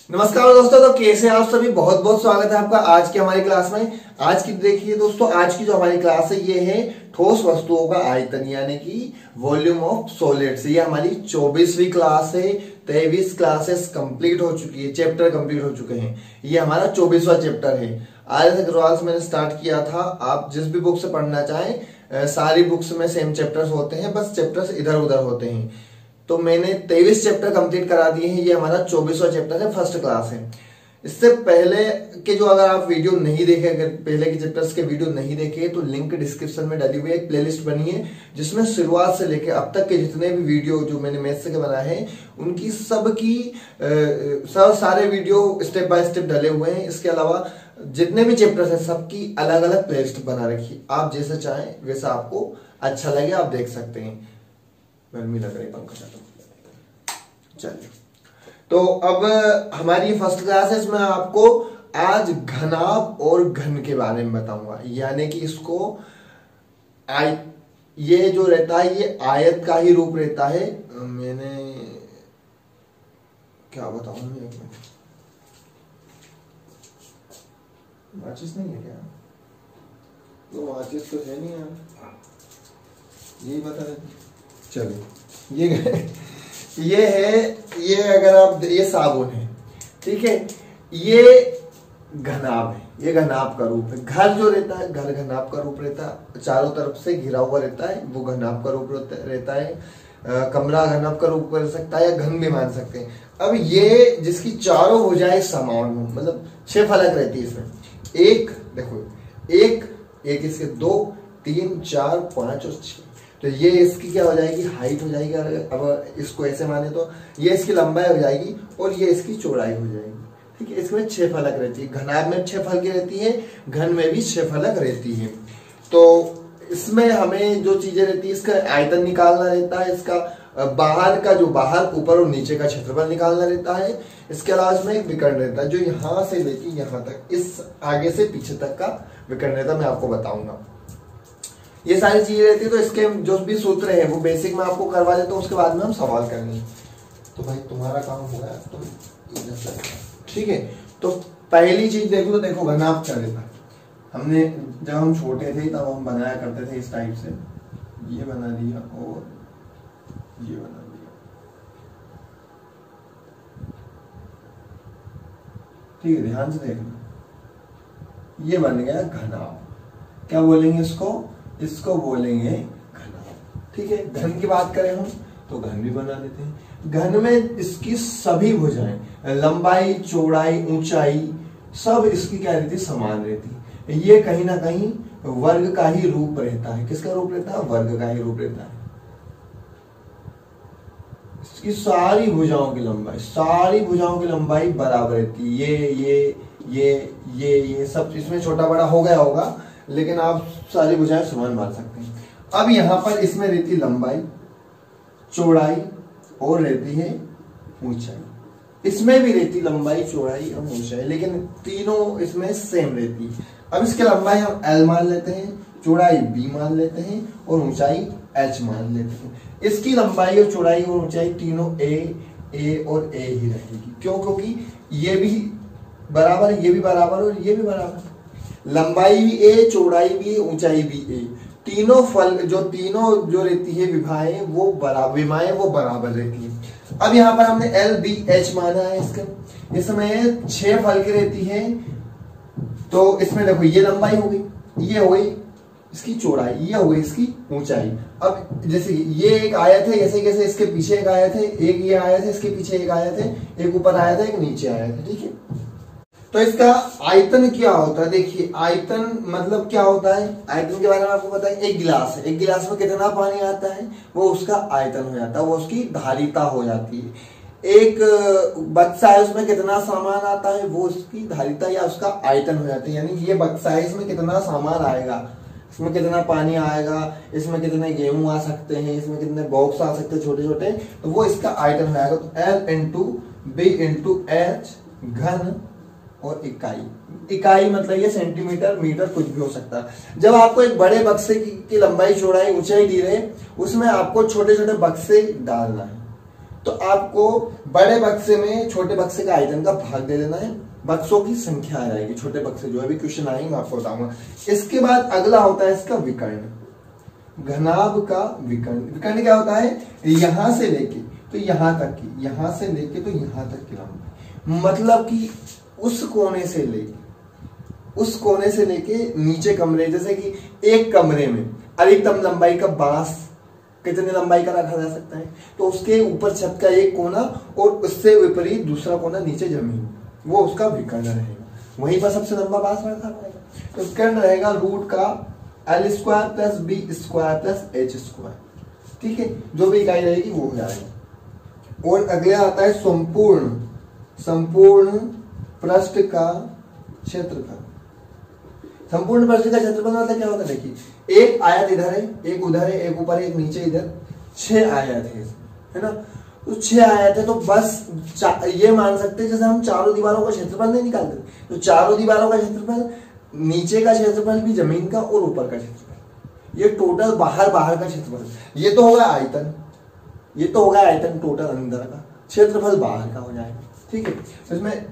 नमस्कार दोस्तों, तो कैसे आप सभी। बहुत बहुत स्वागत है आपका आज की हमारी क्लास में। आज की देखिए दोस्तों, आज की जो हमारी क्लास है ये है ठोस वस्तुओं का आयतन यानी कि वॉल्यूम ऑफ सॉलिड्स। ये हमारी 24वीं क्लास है। 23 क्लासेस कंप्लीट हो चुकी है, चैप्टर कंप्लीट हो चुके हैं। ये हमारा 24वां चैप्टर है। आर्यन अग्रवाल से मैंने स्टार्ट किया था। आप जिस भी बुक से पढ़ना चाहें, सारी बुक्स में सेम चैप्टर्स होते हैं, बस चैप्टर्स इधर उधर होते हैं। तो मैंने 23 चैप्टर कंप्लीट करा दिए हैं। ये हमारा 24वां चैप्टर है, फर्स्ट क्लास है। इससे पहले के जो अगर आप वीडियो नहीं देखे, अगर पहले के चैप्टर्स के वीडियो नहीं देखे तो लिंक डिस्क्रिप्शन में डाली हुई एक प्लेलिस्ट बनी है जिसमें शुरुआत से लेके अब तक के जितने भी वीडियो जो मैंने मैथ्स के बनाए हैं उनकी सारे वीडियो स्टेप बाय स्टेप डाले हुए हैं। इसके अलावा जितने भी चैप्टर्स हैं सबकी अलग अलग प्लेलिस्ट बना रखी। आप जैसे चाहें वैसा आपको अच्छा लगे आप देख सकते हैं। गर्मी लग रही, पंखा चालू। चलिए, तो अब हमारी फर्स्ट क्लास है। इसमें आपको आज घनाभ और घन के बारे में बताऊंगा। यानी कि इसको ये जो रहता है ये आयत का ही रूप रहता है। मैंने क्या बताऊं, एक मिनट, माचिस नहीं है क्या? तो माचिस तो है नहीं यार, यही बता रहे। चलिए, ये है, ये अगर आप, ये साबुन है, ठीक है। ये घनाभ है, ये घनाभ का रूप है। घर जो रहता है, घर घनाभ का रूप रहता है, चारों तरफ से घिरा हुआ रहता है, वो घनाभ का रूप रहता है। कमरा घनाभ का रूप कर सकता है या घन भी मान सकते हैं। अब ये जिसकी चारों भुजाएं समान हो, मतलब 6 फलक रहती है इसमें। एक देखो, एक इसके 2 3 4 5 और 6। तो ये इसकी क्या हो जाएगी, हाइट हो जाएगी। अब इसको ऐसे माने तो ये इसकी लंबाई हो जाएगी और ये इसकी चौड़ाई हो जाएगी, ठीक है। इसमें 6 फलक रहती है। घनाभ में 6 फलकें रहती है, घन में भी 6 फलक रहती है। तो इसमें हमें जो चीजें रहती है, इसका आयतन निकालना रहता है, इसका बाहर का जो बाहर ऊपर और नीचे का क्षेत्रफल निकालना रहता है। इसके अलावा इसमें एक विकर्ण रहता है जो यहाँ से लेके यहाँ तक, इस आगे से पीछे तक का विकर्ण रहता है। मैं आपको बताऊंगा ये सारी चीजें रहती है। तो इसके जो भी सूत्र है वो बेसिक में आपको करवा देता हूँ, उसके बाद में हम सवाल करेंगे। तो भाई तुम्हारा काम हो गया, तो ठीक है। तो पहली चीज देखो, तो देखो घनाभ क्या रहता है। हमने जब हम छोटे थे तब हम बनाया करते थे इस टाइप से, ये बना दिया और ये बना दिया, ठीक है। ध्यान से देखना, ये बन गया घनाभ। क्या बोलेंगे इसको बोलेंगे घनाभ, ठीक है। घन की बात करें हम तो घन भी बना देते हैं। घन में इसकी सभी भुजाएं, लंबाई चौड़ाई ऊंचाई सब इसकी क्या रहती है, समान रहती है। ये कहीं ना कहीं वर्ग का ही रूप रहता है। किसका रूप रहता है, वर्ग का ही रूप रहता है। इसकी सारी भुजाओं की लंबाई बराबर रहती है। ये सब इसमें छोटा बड़ा हो गया होगा, लेकिन आप सारी भुजाएं समान मान सकते हैं। अब यहां पर इसमें रहती लंबाई चौड़ाई और रहती है ऊंचाई। इसमें भी रहती लंबाई चौड़ाई और ऊंचाई, लेकिन तीनों इसमें सेम रहती है। अब इसके लंबाई हम L मान लेते हैं, चौड़ाई B मान लेते हैं और ऊंचाई H मान लेते हैं। इसकी लंबाई और चौड़ाई और ऊंचाई तीनों A और A ही रहेगी। क्यों? क्योंकि ये भी बराबर है, ये भी बराबर और ये भी बराबर। लंबाई भी A, चौड़ाई भी, ऊंचाई भी A। तीनों जो रहती है विमाएं वो बराबर रहती है। अब यहाँ पर हमने L, B, H माना है। इसमें 6 फलकें रहती है। तो इसमें देखो, ये लंबाई हो गई, ये हो गई इसकी चौड़ाई, ये हो गई इसकी ऊंचाई। अब जैसे ये एक आयत है, जैसे इसके पीछे एक आयत है, एक ये आयत है, इसके पीछे एक आयत है, एक ऊपर आयत है, एक नीचे आयत है, ठीक है। तो इसका आयतन क्या होता है, देखिए आयतन मतलब क्या होता है। आयतन के बारे में आपको पता है, एक गिलास है, एक गिलास में कितना पानी आता है वो उसका आयतन हो जाता है, वो उसकी धारिता हो जाती है। एक बक्सा है, उसमें कितना सामान आता है वो उसकी धारिता या उसका आयतन हो जाता है। यानी ये बक्सा है, इसमें कितना सामान आएगा, इसमें कितना पानी आएगा, इसमें कितने गेहूं आ सकते हैं, इसमें कितने बॉक्स आ सकते हैं छोटे छोटे, तो वो इसका आयतन हो जाएगा। तो L into B into H घन और इकाई मतलब ये सेंटीमीटर मीटर कुछ भी हो सकता है। जब आपको एक बड़े बक्से की लंबाई चौड़ाई ऊंचाई दी रहे, उसमें आपको छोटे छोटे बक्से डालना है। तो आपको बड़े बक्से में छोटे बक्से का आयतन का भाग दे देना है, बक्सों की संख्या आ जाएगी, छोटे बक्से जो अभी क्वेश्चन आएंगे मैं आपको बताऊंगा। इसके बाद अगला होता है इसका विकर्ण, घनाभ का विकर्ण। विकर्ण क्या होता है, यहां से लेके तो यहां तक की, यहां से लेके तो यहां तक की लंबाई, मतलब कि उस कोने से लेके नीचे कमरे, जैसे कि एक कमरे में अधिकतम लंबाई का बांस कितने लंबाई का रखा जा सकता है, तो उसके ऊपर छत का एक कोना और उससे विपरीत दूसरा कोना नीचे जमीन, वो उसका विकर्ण रहेगा। वहीं पर सबसे लंबा बांस रखा रहेगा, तो विकर्ण रहेगा रूट का L square plus B square plus H square, ठीक है, जो भी इकाई रहेगी वो हो जाएगा। और अगले आता है संपूर्ण पृष्ठ का क्षेत्रफल। संपूर्ण पृष्ठ का क्षेत्रफल मतलब क्या होता है, देखिए एक आयत इधर है, एक उधर है, एक ऊपर एक नीचे, इधर 6 आयत है ना, तो 6 आयत है, तो बस ये मान सकते हैं जैसे हम चारों दीवारों का क्षेत्रफल नहीं निकालते, तो चारों दीवारों का क्षेत्रफल, नीचे का क्षेत्रफल भी जमीन का और ऊपर का क्षेत्रफल, ये टोटल बाहर का क्षेत्रफल, ये तो होगा आयतन, ये तो होगा आयतन टोटल अंदर का, क्षेत्रफल बाहर का हो जाएगा, ठीक है। इसमें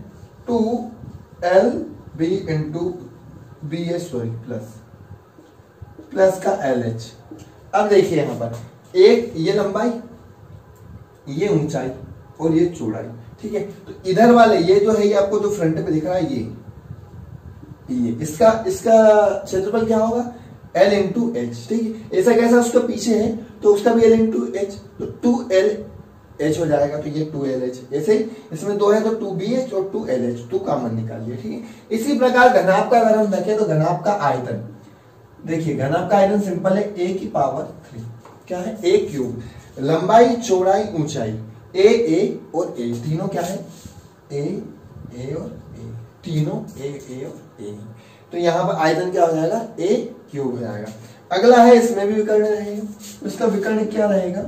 2LB into B H sorry plus का LH। अब देखिए यहां पर एक ये लंबाई, ये ऊंचाई और ये चौड़ाई, ठीक है, तो इधर वाले ये जो है, ये आपको जो फ्रंट पे दिख रहा है, ये इसका क्षेत्रफल क्या होगा, L इंटू एच, ठीक है। ऐसा कैसा उसका पीछे है तो उसका भी L इंटू एच, तो 2LH हो जाएगा, तो ये 2LH। ऐसे इसमें 2 है तो 2BH और 2LH, 2 कॉमन निकालिए, ठीक है। इसी प्रकार घनाभ का अगर हम देखें तो घनाभ का आयतन, देखिए घनाभ का आयतन सिंपल है, A की पावर 3, क्या है, A क्यूब, लंबाई चौड़ाई ऊंचाई A और A तीनों क्या है, A और A, तीनों A और A, तो यहाँ पर आयतन क्या हो जाएगा, A क्यूब हो जाएगा। अगला है, इसमें भी विकर्ण रहेगा, इसका विकर्ण क्या रहेगा,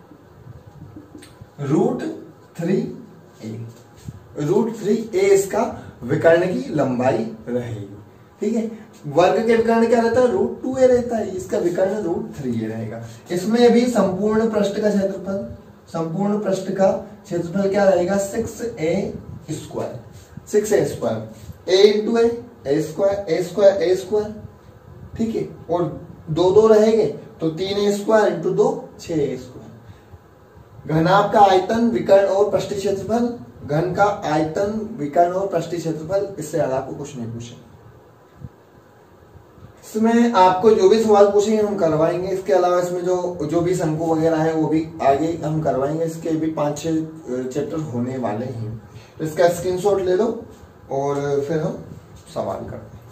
√3a, √3a इसका विकर्ण की लंबाई रहेगी, ठीक है। वर्ग के विकर्ण क्या रहता है, √2a रहता है, इसका विकर्ण √3a रहेगा। इसमें भी संपूर्ण पृष्ठ का क्षेत्रफल क्या रहेगा, 6a square, a into a square, ठीक है, और 2 रहेंगे तो 3a square into 2 6a square. घनाभ का आयतन, विकर्ण और पृष्ठीय क्षेत्रफल, घन का आयतन, विकर्ण और पृष्ठीय क्षेत्रफल, इससे ज्यादा आपको कुछ नहीं पूछे। इसमें आपको जो भी सवाल पूछेंगे हम करवाएंगे, इसके अलावा इसमें जो भी शंकु वगैरह है वो भी आगे हम करवाएंगे, इसके भी 5-6 चैप्टर होने वाले हैं, तो इसका स्क्रीनशॉट ले लो और फिर हम सवाल करते हैं।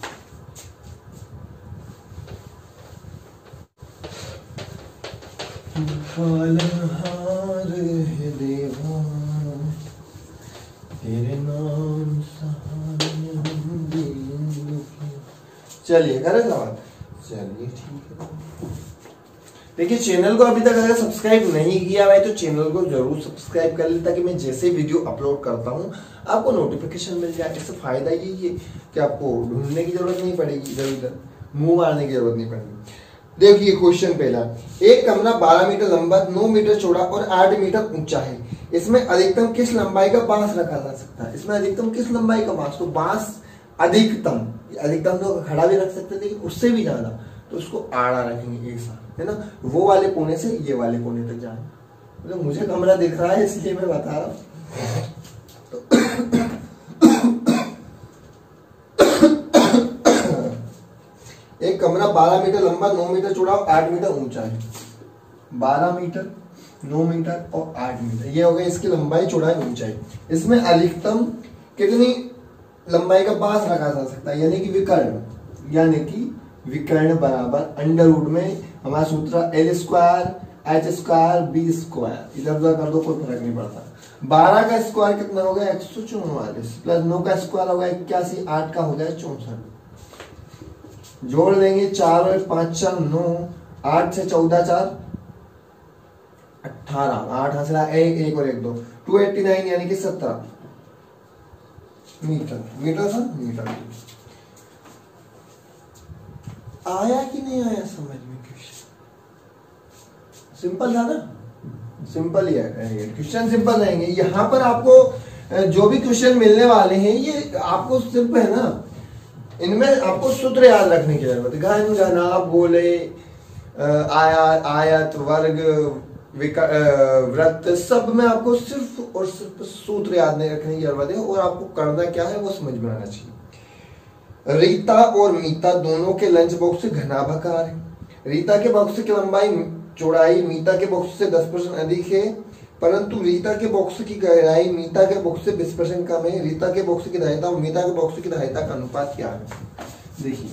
पालनहार है देवा, तेरे नाम सहारे हम दीन। चलिए करें सवाल, चलिए ठीक है। देखिए चैनल को अभी तक अगर सब्सक्राइब नहीं किया है तो चैनल को जरूर सब्सक्राइब कर ले, ताकि मैं जैसे वीडियो अपलोड करता हूँ आपको नोटिफिकेशन मिल जाए। इससे फायदा यही है कि आपको ढूंढने की जरूरत नहीं पड़ेगी, इधर उधर मुंह मारने की जरूरत नहीं पड़ेगी। देखिए क्वेश्चन पहला, एक कमरा 12 मीटर लंबा, 9 मीटर चौड़ा और 8 मीटर ऊंचा है, इसमें अधिकतम किस लंबाई का बांस रखा जा सकता है। इसमें अधिकतम किस लंबाई का बांस, तो बांस अधिकतम तो खड़ा भी रख सकते हैं, लेकिन उससे भी ज्यादा तो उसको आड़ा रखेंगे एक साथ, है ना, वो वाले कोने से ये वाले कोने तक जाए। मतलब मुझे कमरा दिख रहा है इसलिए मैं बता रहा हूँ। एक कमरा 12 मीटर लंबा, 9 मीटर चौड़ा और 8 मीटर ऊंचा है। 12 मीटर, 9 मीटर और 8 मीटर, ये हो गई इसकी लंबाई चौड़ाई ऊंचाई। इसमें अधिकतम कितनी लंबाई का बांस रखा जा सकता है, यानी कि विकर्ण बराबर अंडर रूट में हमारा सूत्र L square H square B square, इधर उधर कर दो कोई फर्क नहीं पड़ता। 12 का स्क्वायर कितना हो गया 144, प्लस 9 का स्क्वायर हो गया 81, 8 का हो गया 64, जोड़ देंगे 4 और 5 4 9, 8 से 14 4 18, 8 हासिल 1 और 1 2, 289 यानी कि 17 मीटर। आया कि नहीं आया समझ में क्वेश्चन, सिंपल था ना, सिंपल ही है, क्वेश्चन सिंपल रहेंगे। यहाँ पर आपको जो भी क्वेश्चन मिलने वाले हैं ये आपको सिर्फ है ना, इनमें आपको सूत्र याद रखने की जरूरत है। घन, घनाभ, गोले, आयत, वर्ग, वृत्त, सब में आपको सिर्फ और सिर्फ सूत्र याद नहीं रखने की जरूरत है, और आपको करना क्या है वो समझ में आना चाहिए। रीता और मीता दोनों के लंच बॉक्स से घनाभाकार है। रीता के बॉक्स की लंबाई चौड़ाई मीता के बॉक्स से 10% अधिक है, परंतु रीता के बॉक्स की गहराई मीता के बॉक्स से 20% कम है। रीता के बॉक्स की दायिता और मीता के बॉक्स की दायिता का अनुपात क्या है? देखिए,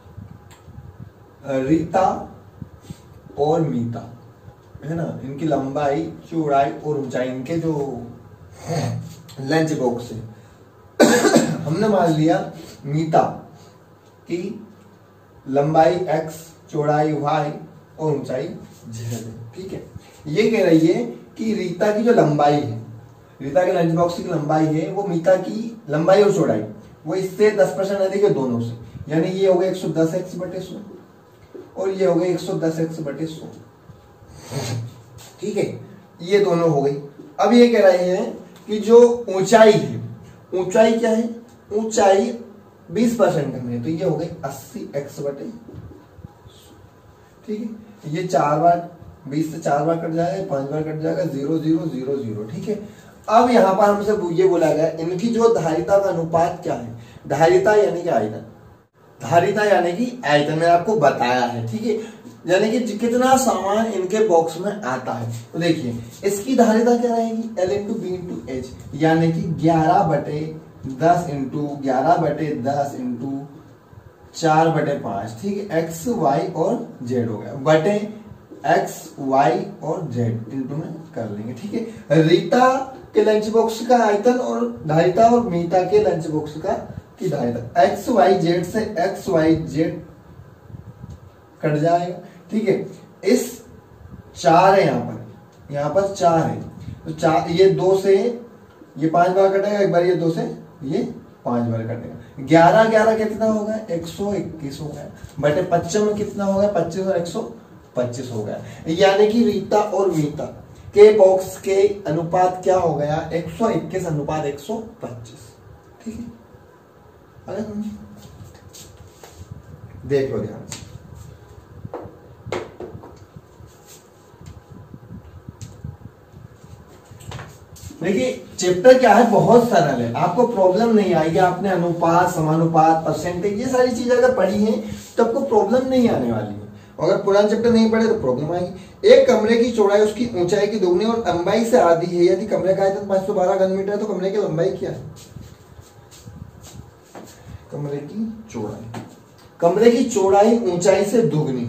रीता और मीता है ना, इनकी लंबाई, चौड़ाई और ऊंचाई, इनके जो लंच बॉक्स है हमने मान लिया मीता की लंबाई x, चौड़ाई y और ऊंचाई z है, ठीक है। ये कह रही है कि रीता की जो लंबाई है, रीता के लंच बॉक्स की लंबाई है, वो मीता की लंबाई और चौड़ाई वो इससे 10% अधिक है दोनों से, यानी ये हो गया 110x/100 और ये हो गया 110x/100, ठीक है। ये दोनों हो गई। अब ये कह रहे हैं कि जो ऊंचाई है, ऊंचाई क्या है? ऊंचाई 20% कम है, तो ये हो गई 80x/100, ठीक है। ये 4 बार 20 से 4 बार कट जाएगा, 5 बार कट जाएगा, 0 0 0 0, ठीक है। अब यहाँ पर हमसे ये बोला गया इनकी जो धारिता का अनुपात क्या है? धारिता यानी कि आयतन, धारिता यानी कि आयतन मैंने आपको बताया है, ठीक है, यानी कि कितना सामान इनके बॉक्स में आता है। तो देखिए इसकी धारिता क्या रहेगी? L × B × H, यानी कि 11/10 × 11/10 × 4/5, ठीक है। x, y और z हो गया, बटे x, y और z इंटू में कर लेंगे, ठीक है। रीता के लंच बॉक्स का आयतन और धारिता और मीता के लंच बॉक्स का की धारिता, x, y, z से x, y, z कट जाएगा, ठीक है। इस 4 है, यहाँ पर 4 है, तो 4, ये 2 से ये 5 बार कटेगा, एक बार ये 2 से ये 5 बार कटेगा। 11 11 कितना होगा? 121 हो गया, बटे 25 में कितना होगा? 25 और 125 हो गया, यानी कि रीता और मीता के बॉक्स के अनुपात क्या हो गया? 121/125, ठीक है। अरे देख लो ध्यान से, देखिए चैप्टर क्या है, बहुत सरल है, आपको प्रॉब्लम नहीं आएगी। आपने अनुपात, समानुपात, परसेंटेज, ये सारी चीजें अगर पढ़ी हैं तो आपको प्रॉब्लम नहीं आने वाली है। अगर पुराना चैप्टर नहीं पढ़े तो प्रॉब्लम आएगी। एक कमरे की चौड़ाई उसकी ऊंचाई की दोगुनी और लंबाई से आधी है। यदि कमरे का आयतन 512 घन मीटर है तो कमरे की लंबाई क्या है? कमरे की चौड़ाई, कमरे की चौड़ाई ऊंचाई से दुगनी,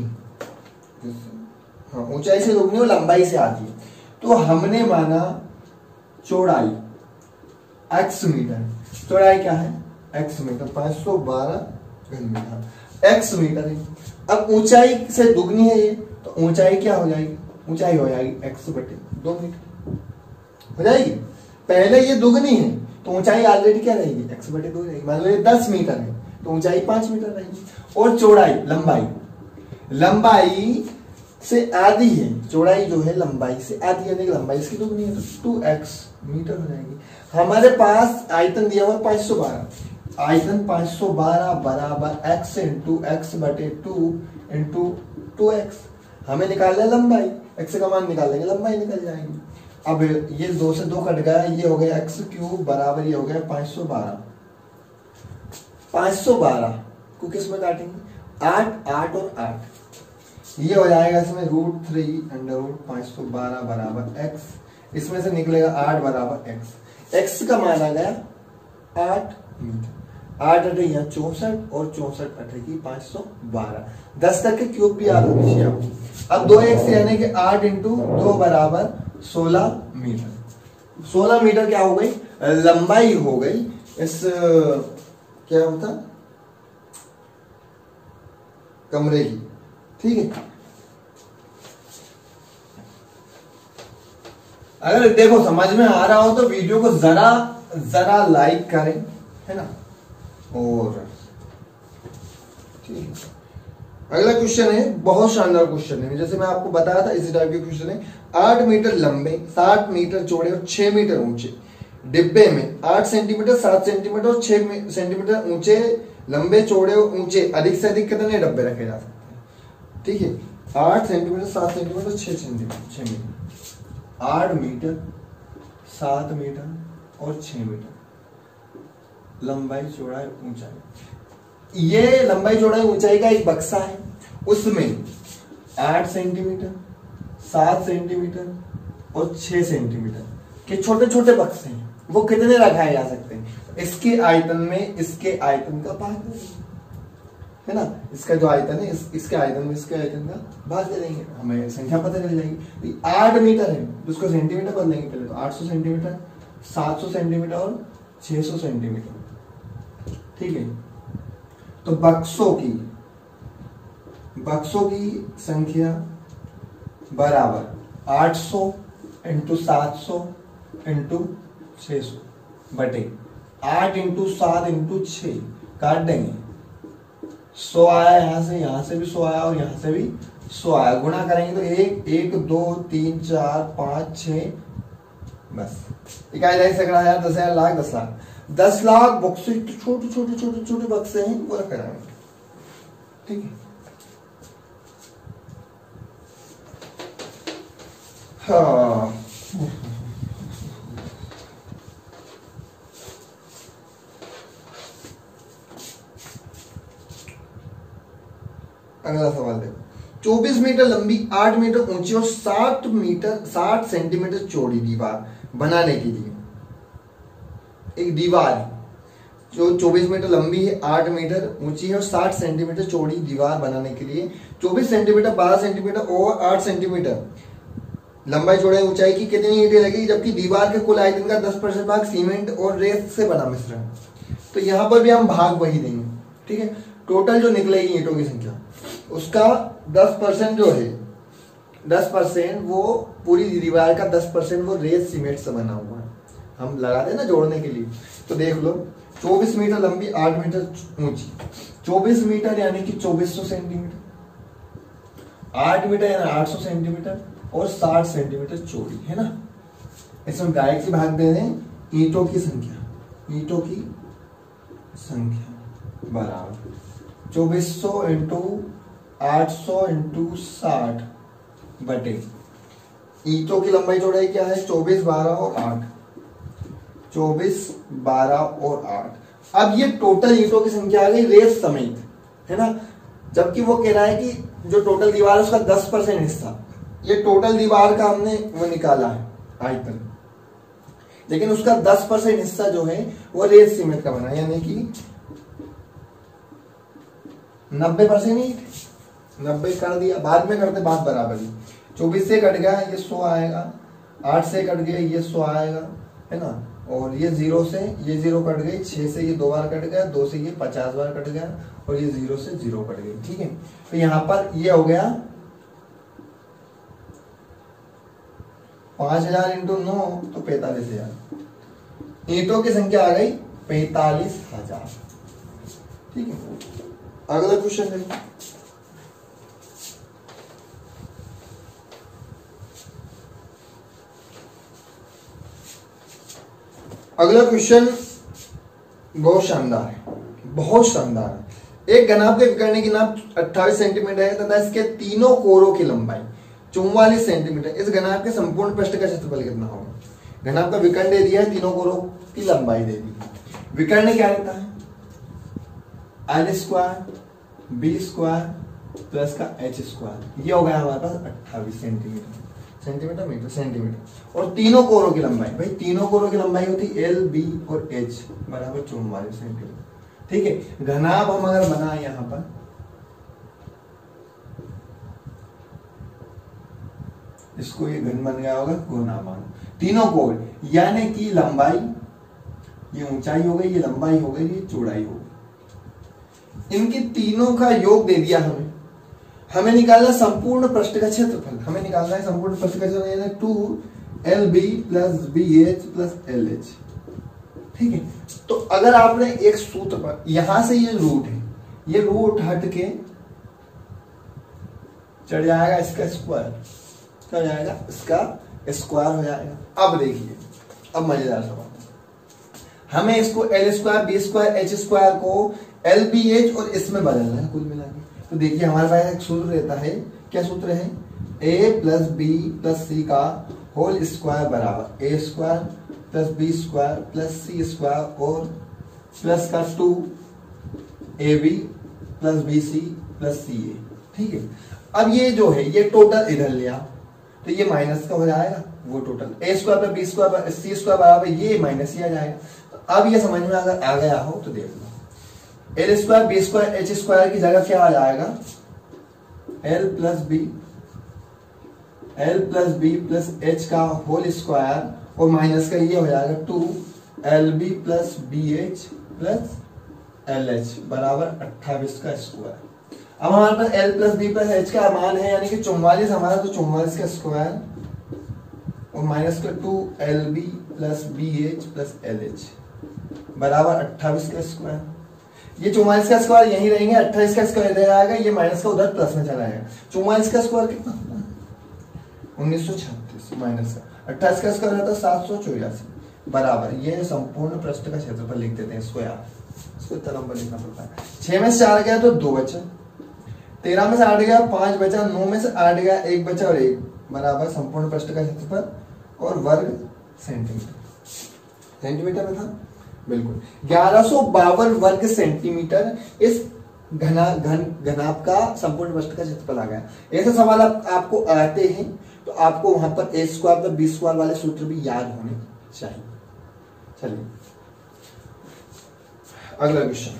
हाँ, ऊंचाई से दुगनी और लंबाई से आधी है। तो हमने माना चौड़ाई x मीटर, चौड़ाई क्या है? x मीटर, 512 घन मीटर, x मीटर है। अब ऊंचाई से दुगनी है ये, तो ऊंचाई क्या हो जाएगी? ऊंचाई हो जाएगी x/2 मीटर हो जाएगी। पहले ये दुगनी है तो ऊंचाई ऑलरेडी क्या रहेगी? x/2 रहेगी। मान लो ये 10 मीटर है तो ऊंचाई 5 मीटर रहेगी। और चौड़ाई, लंबाई, लंबाई से आधी है, चौड़ाई जो है लंबाई से आधी, यानी लंबाई इसकी दुगनी है, तो 2x मीटर हो जाएगी। हमारे पास आयतन दिया हुआ 512, आयतन 512 बराबर x × x/2 × 2x। हमें निकालना है लंबाई, x का मान निकाल लेंगे, लंबाई निकल जाएगी। अब ये 2 से 2 कट गया, ये हो गया x³ बराबर ये हो गया 512। 512 को किस में काटेंगे? 8 8 और 8, ये हो जाएगा इसमें √3 √512 बराबर x, इसमें से निकलेगा 8 बराबर x। x का मान आ गया 8 मीटर। 8 8 यहाँ 64 और 64 8 की 512। 10 तक के क्यूब भी याद होनी चाहिए आपको। अब 2x यानी कि 8 × 2 बराबर 16 मीटर। 16 मीटर क्या हो गई? लंबाई हो गई। इस क्या होता कमरे की, ठीक है। अगर देखो समझ में आ रहा हो तो वीडियो को जरा लाइक करें, है ना, और ठीक अगला क्वेश्चन है, बहुत शानदार क्वेश्चन है, जैसे मैं आपको बताया था इसी टाइप के क्वेश्चन है। 8 मीटर लंबे, 60 मीटर चौड़े और 6 मीटर ऊंचे डिब्बे में 8 सेंटीमीटर, 7 सेंटीमीटर और 6 सेंटीमीटर ऊंचे, लंबे चौड़े और ऊंचे अधिक से अधिक कितने डब्बे रखे जा सकते हैं? ठीक है, 8 centimetre, 7 centimetre, 6 centimetre, 6 metre, 8 metre, 7 metre और 6 मीटर लंबाई चौड़ाई ऊंचाई। ये लंबाई चौड़ाई ऊंचाई का एक बक्सा है, उसमें 8 सेंटीमीटर, 7 सेंटीमीटर और 6 सेंटीमीटर के छोटे छोटे बक्से हैं, वो कितने रखाए जा सकते हैं? इसके आयतन में इसके आयतन का भाग दे देंगे, है ना, इसका जो आयतन है इसके आयतन में इसके आयतन का भाग दे देंगे, हमें संख्या पता चल जाएगी। 8 मीटर है तो उसको सेंटीमीटर बदलेंगे पहले, तो 800 सेंटीमीटर, 700 सेंटीमीटर और 600 सेंटीमीटर। ठीक है, तो बक्सों की संख्या बराबर 800 इंटू 700 इंटू 600 बटे 8 इंटू 7 इंटू 6 काट देंगे, 100 आया, यहाँ से भी 100 आया और यहाँ से भी 100 आया, गुणा करेंगे तो 1 2 3 4 5 6, बस इकाई ढाई सैकड़ा हजार 10,000 लाख 10 लाख 10 लाख बक्से, छोटे छोटे छोटे छोटे बक्से हैं वो रखा जाएंगे। ठीक है, हाँ अगला सवाल देखो, 24 मीटर लंबी, 8 मीटर ऊंची और 60 सेंटीमीटर चौड़ी दीवार बनाने के लिए, एक दीवार जो 24 मीटर लंबी है, 8 मीटर ऊंची है और 60 सेंटीमीटर चौड़ी दीवार बनाने के लिए 24 सेंटीमीटर, 12 सेंटीमीटर और 8 सेंटीमीटर लंबाई चौड़ाई ऊंचाई की कितनी ईंटें लगेगी, जबकि दीवार के कुल आयतन का 10% भाग सीमेंट और रेत से बना मिश्रण। तो यहां पर भी हम भाग वही देंगे। ठीक है, टोटल जो निकलेगी ईंटों की संख्या उसका 10% जो है, 10% वो पूरी दीवार का 10% वो रेत सीमेंट से बना हुआ है, हम लगा दें ना जोड़ने के लिए। तो देख लो, 24 मीटर लंबी, 8 मीटर ऊंची, 24 मीटर यानी कि 2400 सेंटीमीटर, 8 मीटर यानी 800 सेंटीमीटर और 60 सेंटीमीटर चौड़ी, है ना। इसमें डायरेक्ट भाग दे दें ईंटों की संख्या बराबर 2400 इंटू 800 इंटू 60 बटे ईंटों की लंबाई चौड़ाई क्या है, 24 12 और 8, 24 12 और 8। अब ये टोटल ईंटों की संख्या आ गई रेत समेत, है ना, जबकि वो कह रहा है कि जो टोटल दीवार है उसका 10% हिस्सा, ये टोटल दीवार का हमने वो निकाला है आयतन, लेकिन उसका 10% हिस्सा जो है वो रेत सीमेंट का बना, यानी कि 90% ही 90 कर दिया, बाद में करते बात बराबर ही। 24 से कट गया ये 100 आएगा, 8 से कट गया ये 100 आएगा, है ना, और ये 0 से ये 0 कट गई, 6 से ये 2 बार कट गया, 2 से ये 50 बार कट गया और ये 0 से 0 कट गई। ठीक है, तो यहां पर ये हो गया 5000 इंटू 9 तो 45,000, ईंटों की संख्या आ गई 45,000। ठीक है, अगला क्वेश्चन है, अगला क्वेश्चन बहुत शानदार है, बहुत शानदार है। एक घनाभ के विकर्ण की नाप 28 सेंटीमीटर है तथा इसके तीनों कोरों की लंबाई 44 सेंटीमीटर। इस घनाभ के संपूर्ण पृष्ठ का क्षेत्रफल कितना होगा? घनाभ का विकर्ण दे दिया है, तीनों कोरों की लंबाई दे दी। विकर्ण क्या रहता है? l square B square plus का h स्क्वायर, ये हो गया हमारे पास 28 सेंटीमीटर, सेंटीमीटर मीटर सेंटीमीटर। और तीनों कोरों की लंबाई, भाई तीनों कोरों की लंबाई होती L B और H बराबर 44 सेंटीमीटर। ठीक है, घनाभ हम अगर बनाए यहां पर, इसको ये घन बन गया होगा घनाभ, तीनों कोण यानी कि लंबाई, ये ऊंचाई हो गई, ये लंबाई हो गई, ये चौड़ाई हो गई, इनकी तीनों का योग दे दिया हमें निकालना संपूर्ण पृष्ठ का क्षेत्रफल, हमें निकालना है संपूर्ण पृष्ठ का क्षेत्रफल यानी 2LB plus BH plus LH। ठीक है, तो अगर आपने एक सूत्र पर, यहां से ये रूट है, ये रूट हट के चढ़ जाएगा इसका स्क्वायर, क्या हो जाएगा, इसका स्क्वायर हो जाएगा। अब देखिए, अब मजेदार सवाल, हमें इसको L square B square H square को एल बी एच और इसमें बदलना है कुल मिला के। तो देखिए हमारे पास एक सूत्र रहता है, क्या सूत्र है, A plus B plus C का होल स्क्वायर बराबर A square plus B square plus C square और प्लस का 2 A B plus B C plus C A. ठीक है, अब ये जो है ये टोटल इधर लिया तो ये माइनस का हो जाएगा, वो total A square plus B square plus C square बराबर ये माइनस ही आ जाएगा। तो अब ये समझ में अगर आ गया हो तो देख लो, L square B square H square की जगह क्या आ जाएगा, L plus B plus H का होल स्क्वायर और माइनस का ये हो जाएगा 2 L B plus B H plus L H बराबर 28 का स्क्वायर। अब हमारे पास L plus B plus H का मान है यानी कि 44 हमारा, तो 44 का स्क्वायर और माइनस का 2 L B plus B H plus L H बराबर 28 का स्क्वायर। ये 44 का स्क्वायर यहीं रहेंगे, 28 का स्क्वायर इधर आएगा, ये माइनस का उधर प्लस में चला जाएगा। 44 का स्क्वायर कितना 1936 माइनस का 28 का स्क्वायर होता है 784 बराबर, ये संपूर्ण पृष्ठ का क्षेत्रफल लिख देते हैं इसको यार, इसको इतना लंबा लिखना पड़ता है। 6 में से 4 गया तो 2 बचा, 13 में से 8 गया 5 बचा, 9 में से 8 गया 1 बचा और 1 बराबर संपूर्ण पृष्ठ का क्षेत्रफल और वर्ग सेंटीमीटर में था बिल्कुल 1152 वर्ग सेंटीमीटर इस घनाभ का संपूर्ण पृष्ठ का क्षेत्रफल आ गया। ऐसे सवाल आपको आते हैं तो आपको वहां पर A square plus B square वाले सूत्र भी याद होने चाहिए। चलिए अगला क्वेश्चन,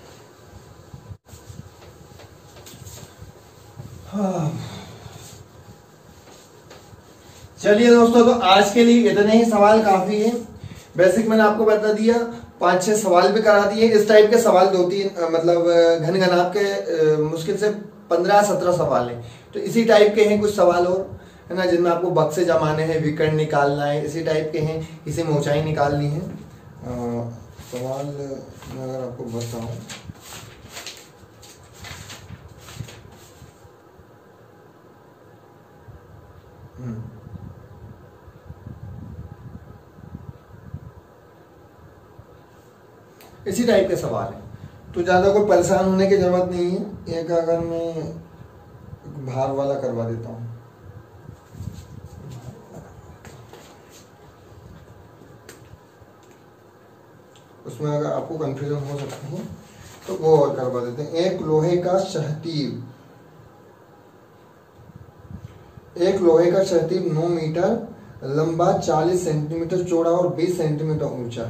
चलिए दोस्तों, तो आज के लिए इतने ही सवाल काफी है। बेसिक मैंने आपको बता दिया, 5-6 सवाल भी करा दिए। इस टाइप के सवाल 2-3 मतलब घन घनाभ के मुश्किल से 15-17 सवाल हैं। तो इसी टाइप के हैं कुछ सवाल और, है ना, जिनमें आपको बक्से जमाने हैं, विकर्ण निकालना है, इसी टाइप के हैं, इसी में ऊंचाई निकालनी है। सवाल मैं अगर आपको बताऊं, इसी टाइप के सवाल है, तो ज्यादा कोई परेशान होने की जरूरत नहीं है। एक अगर मैं भार वाला करवा देता हूं, उसमें अगर आपको कंफ्यूजन हो सकती है तो वो और करवा देते हैं। एक लोहे का शहतीर 9 मीटर लंबा, 40 सेंटीमीटर चौड़ा और 20 सेंटीमीटर ऊंचा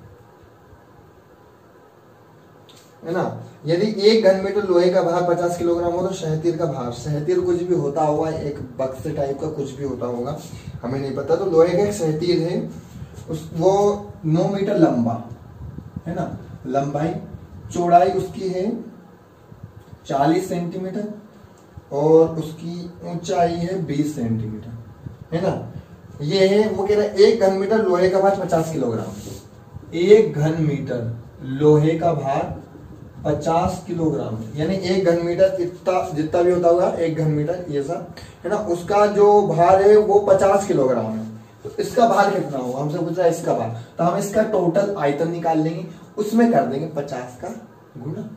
है ना। यदि 1 घन मीटर लोहे का भार 50 किलोग्राम हो तो शहतीर का भार, शहतीर कुछ भी होता होगा, एक बक्स टाइप का कुछ भी होता होगा, हमें नहीं पता। तो लोहे का एक शहतीर है, वो 9 मीटर लंबा है ना, लंबाई, चौड़ाई उसकी है 40 सेंटीमीटर और उसकी ऊंचाई है 20 सेंटीमीटर है ना। ये है, वो कह रहा है 1 घन मीटर लोहे का भार 50 किलोग्राम। 1 घन मीटर लोहे का भार 50 किलोग्राम, यानी 1 घन मीटर इतना जितना भी होता होगा 1 घन मीटर ये सब है ना, उसका जो भार है वो 50 किलोग्राम है। तो इसका भार कितना होगा, हमसे पूछ रहा है इसका भार, तो हम इसका टोटल आयतन निकाल लेंगे, उसमें कर देंगे 50 का गुणा,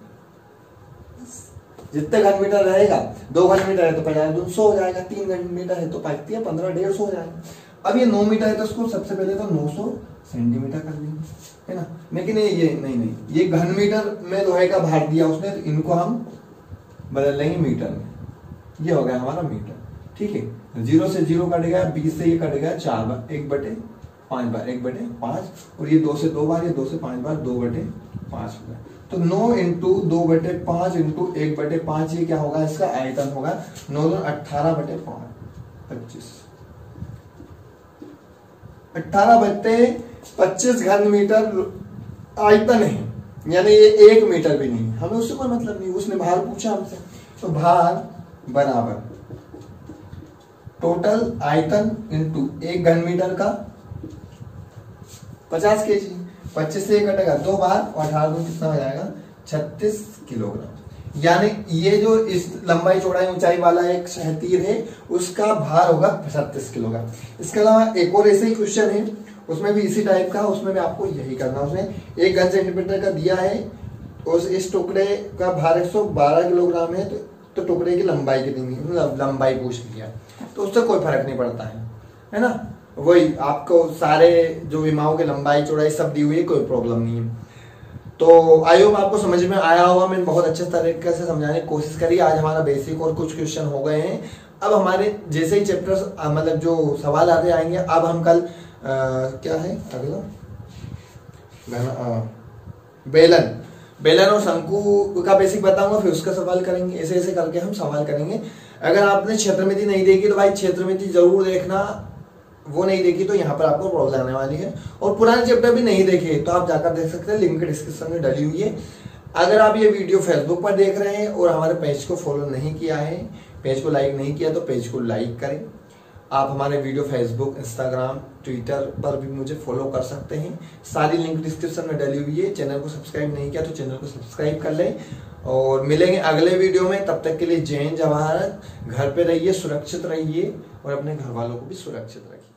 जितने घन मीटर रहेगा, 2 घन मीटर है तो 50 दूनी 100 हो जाएगा, 3 घन मीटर है तो 15 150 हो जाएगा। अब ये 9 मीटर है तो उसको सबसे पहले तो 900 सेंटीमीटर कर लेंगे, है ना। लेकिन ये नहीं, ये घन मीटर में लोहे का भार दिया उसने, तो इनको हम बदल लेंगे मीटर में, ये हो गया हमारा मीटर। ठीक है, 0 से 0 कट गया, 20 से ये कट गया 4 बार, 1/5 बार, 1/5 और ये 2 से 2 बार, ये 2 से 5 बार, 2/5 हो गया। तो 9 इंटू 2/5 इंटू 1/5 ये क्या होगा, इसका आयतन होगा 9 2 18/5 25 18/25 घन मीटर आयतन है, यानी ये 1 मीटर भी नहीं, हमें उससे कोई मतलब नहीं, उसने भार पूछा हमसे। तो भार बराबर टोटल आयतन इंटू 1 घन मीटर का 50 केजी, 25 से कटेगा 2 बार और 18 दूनी कितना हो जाएगा 36 किलोग्राम। यानी ये जो इस लंबाई चौड़ाई ऊंचाई वाला एक तीर है उसका भार होगा 36 किलोग्राम। इसके अलावा एक और ऐसे ही क्वेश्चन है, उसमें भी इसी टाइप का, उसमें भी आपको यही करना। उसमें एक गन सेंटीमीटर का दिया है, उस इस टुकड़े का भार 112 किलोग्राम है, तो टुकड़े की लंबाई कितनी है, मतलब लंबाई पूछ लिया, तो उससे कोई फर्क नहीं पड़ता है ना। वही आपको सारे जो विमाओं की लंबाई चौड़ाई सब दी हुई है, कोई प्रॉब्लम नहीं है। तो आई होप आपको समझ में आया होगा, मैंने बहुत अच्छे तरीके से समझाने की कोशिश करी। आज हमारा बेसिक और कुछ क्वेश्चन हो गए हैं। अब हमारे जैसे ही चैप्टर्स मतलब जो सवाल आते आएंगे, अब हम कल क्या है अगला, बेलन और शंकु का बेसिक बताऊंगा, फिर उसका सवाल करेंगे। ऐसे ऐसे करके हम सवाल करेंगे। अगर आपने क्षेत्रमिति नहीं देखी तो भाई क्षेत्रमिति जरूर देखना, वो नहीं देखी तो यहाँ पर आपको प्रॉब्लम आने वाली है। और पुराने चैप्टर भी नहीं देखे तो आप जाकर देख सकते हैं, लिंक डिस्क्रिप्शन में डली हुई है। अगर आप ये वीडियो फेसबुक पर देख रहे हैं और हमारे पेज को फॉलो नहीं किया है, पेज को लाइक नहीं किया, तो पेज को लाइक करें। आप हमारे वीडियो फेसबुक, इंस्टाग्राम, ट्विटर पर भी मुझे फॉलो कर सकते हैं, सारी लिंक डिस्क्रिप्शन में डली हुई है। चैनल को सब्सक्राइब नहीं किया तो चैनल को सब्सक्राइब कर लें, और मिलेंगे अगले वीडियो में। तब तक के लिए जय हिंद, जय भारत। घर पे रहिए, सुरक्षित रहिए और अपने घर वालों को भी सुरक्षित रखिए।